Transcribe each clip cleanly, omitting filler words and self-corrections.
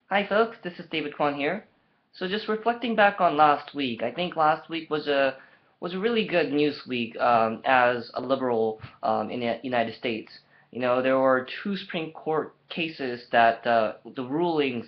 Hi folks, this is David Kwan here. So just reflecting back on last week, I think last week was a really good news week as a liberal in the United States. There were two Supreme Court cases that the rulings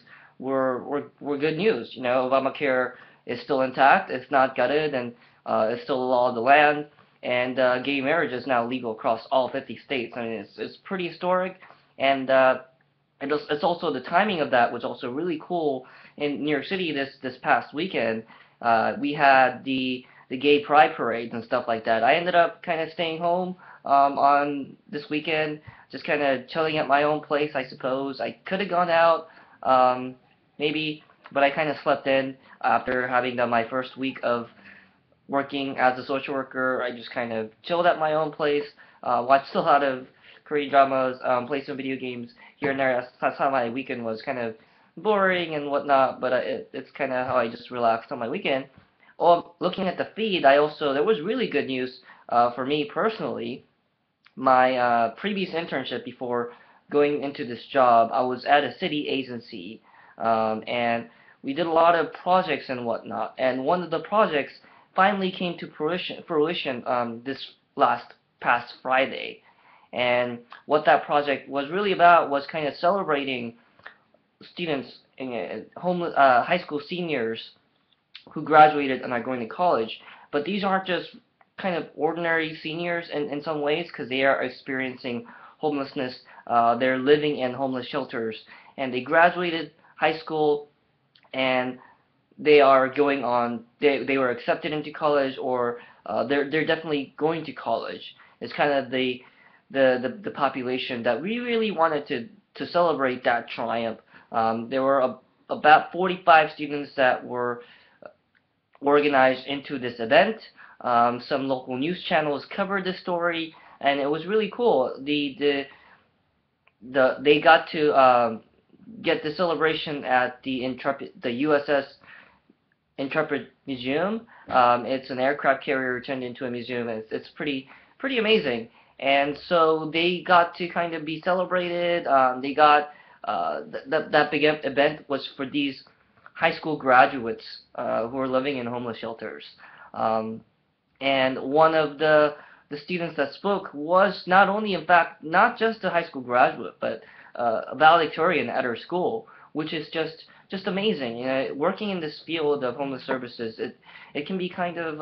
were good news. Obamacare is still intact, it's not gutted, and it's still the law of the land. And gay marriage is now legal across all 50 states. I mean, it's pretty historic, and it's also the timing of that was also really cool. In New York City this past weekend, we had the gay pride parades and stuff like that. I ended up kind of staying home on this weekend, just kind of chilling at my own place, I suppose. I could have gone out, um, maybe, but I kind of slept in after having done my first week of working as a social worker. I just kind of chilled at my own place, watched a lot of Korean dramas, played some video games here and there. That's how my weekend was, kind of boring and whatnot, but it's kind of how I just relaxed on my weekend. Well, looking at the feed, there was really good news for me personally. My previous internship before going into this job, I was at a city agency, and we did a lot of projects and whatnot. And one of the projects finally came to fruition this last past Friday. And what that project was really about was kind of celebrating students, homeless high school seniors who graduated and are going to college. But these aren't just kind of ordinary seniors in some ways because they are experiencing homelessness. They're living in homeless shelters, and they graduated high school and they are going on. They were accepted into college, or they're definitely going to college. It's kind of the population that we really wanted to celebrate that triumph. There were about 45 students that were organized into this event. Some local news channels covered the story, and it was really cool. They got to get the celebration at the USS Intrepid Museum. It's an aircraft carrier turned into a museum. It's pretty amazing. And so they got to kind of be celebrated. They got that big event was for these high school graduates who are living in homeless shelters. Um, and one of the students that spoke was not only, in fact, not just a high school graduate, but a valedictorian at her school, which is just amazing. Working in this field of homeless services, it can be kind of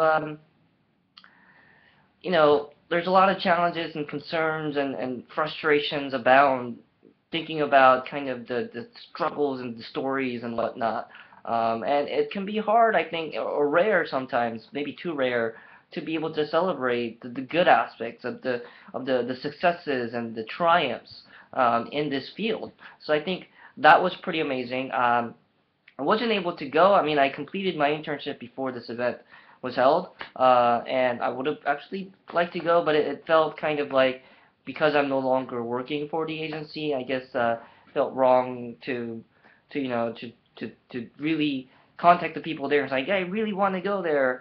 there's a lot of challenges and concerns and frustrations abound thinking about kind of the struggles and the stories and whatnot. And it can be hard, I think, or rare sometimes, maybe too rare, to be able to celebrate the good aspects of the successes and the triumphs in this field. So I think that was pretty amazing. I wasn't able to go. I mean, I completed my internship before this event was held, and I would have actually liked to go, but it felt kind of like because I'm no longer working for the agency, I guess felt wrong to to really contact the people there and say, yeah, I really want to go there.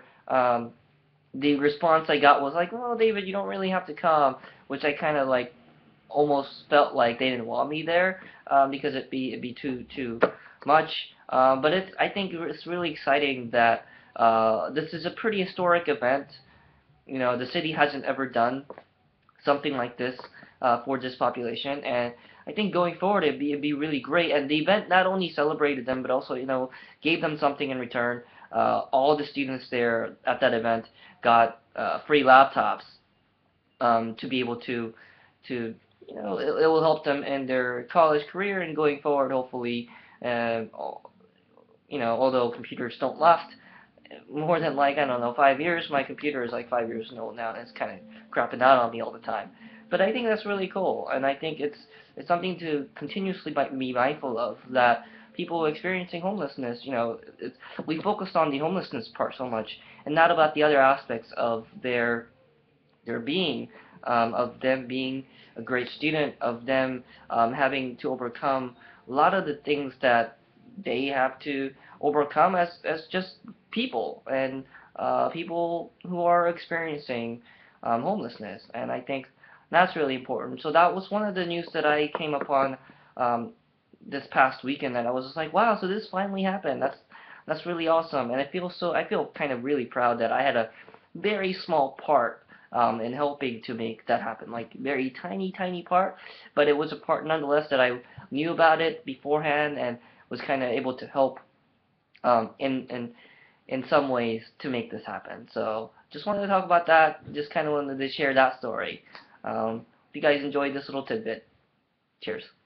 The response I got was like, well, David, you don't really have to come, which I kind of like almost felt like they didn't want me there because it'd be too much. But I think it's really exciting that this is a pretty historic event. The city hasn't ever done something like this for this population, and I think going forward it'd be really great. And the event not only celebrated them, but also gave them something in return. All the students there at that event got free laptops to be able to it will help them in their college career and going forward hopefully. Uh, although computers don't last more than like I don't know 5 years. My computer is like 5 years old now, and it's kind of crapping out on me all the time. But I think that's really cool, and I think it's something to continuously be mindful of that people experiencing homelessness. We focused on the homelessness part so much, and not about the other aspects of their being, of them being a great student, of them having to overcome a lot of the things that they have to overcome as just people and people who are experiencing homelessness. And I think that's really important. So that was one of the news that I came upon um, this past weekend that I was just like, wow, so this finally happened. That's really awesome, and I feel kind of really proud that I had a very small part in helping to make that happen. Like very tiny part, but it was a part nonetheless that I knew about it beforehand and was kind of able to help in some ways to make this happen. So just wanted to talk about that. Just kind of wanted to share that story. If you guys enjoyed this little tidbit, cheers.